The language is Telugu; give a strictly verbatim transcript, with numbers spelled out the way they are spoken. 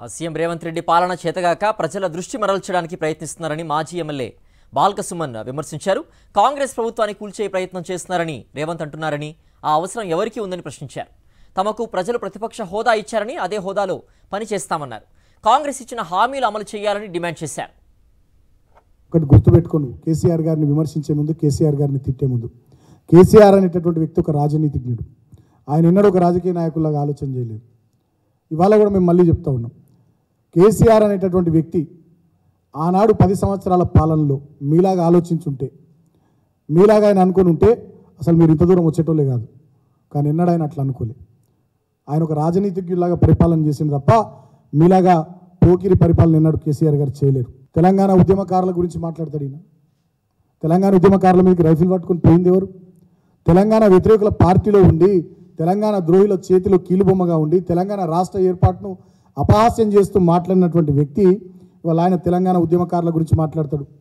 సీఎం రేవంత్ రెడ్డి పాలన చేతగాక ప్రజల దృష్టి మరల్చడానికి ప్రయత్నిస్తున్నారని మాజీ ఎమ్మెల్యే బాల్క సుమన్ విమర్శించారు. కాంగ్రెస్ ప్రభుత్వాన్ని కూల్చే ప్రయత్నం చేస్తున్నారని రేవంత్ అంటున్నారని, ఆ అవసరం ఎవరికి ఉందని ప్రశ్నించారు. తమకు ప్రజలు ప్రతిపక్ష హోదా ఇచ్చారని, అదే హోదాలో పనిచేస్తామన్నారు. కాంగ్రెస్ ఇచ్చిన హామీలు అమలు చేయాలని డిమాండ్ చేశారు. ఒకటి గుర్తుపెట్టుకోను, కేసీఆర్ గారిని విమర్శించే ముందు, కేసీఆర్ గారిని తిట్టే ముందు, కేసీఆర్ అనేటటువంటి వ్యక్తి ఒక రాజనీతిజ్ఞుడు. ఆయన ఎన్నడూ ఒక రాజకీయ నాయకుల్లాగా ఆలోచన చేయలేదు. ఇవాళ కూడా మేము మళ్ళీ చెప్తా ఉన్నాం, కేసీఆర్ అనేటటువంటి వ్యక్తి ఆనాడు పది సంవత్సరాల పాలనలో మీలాగా ఆలోచించుంటే, మీలాగా ఆయన అనుకుని ఉంటే అసలు మీరు ఇంత దూరం వచ్చేటోళ్ళే కాదు. కానీ ఎన్నడూ ఆయన అట్లా అనుకోలే. ఆయన ఒక రాజనీతిజ్ఞులాగా పరిపాలన చేసింది తప్ప మీలాగా పోకిరి పరిపాలన ఎన్నడూ కేసీఆర్ గారు చేయలేరు. తెలంగాణ ఉద్యమకారుల గురించి మాట్లాడతాడు ఈయన. తెలంగాణ ఉద్యమకారుల మీదకి రైఫిల్ పట్టుకొని పోయింది ఎవరు? తెలంగాణ వ్యతిరేకుల పార్టీలో ఉండి, తెలంగాణ ద్రోహుల చేతిలో కీలుబొమ్మగా ఉండి, తెలంగాణ రాష్ట్ర ఏర్పాటును అపహాస్యం చేస్తూ మాట్లాడినటువంటి వ్యక్తి ఇవాళ ఆయన తెలంగాణ ఉద్యమకారుల గురించి మాట్లాడతాడు.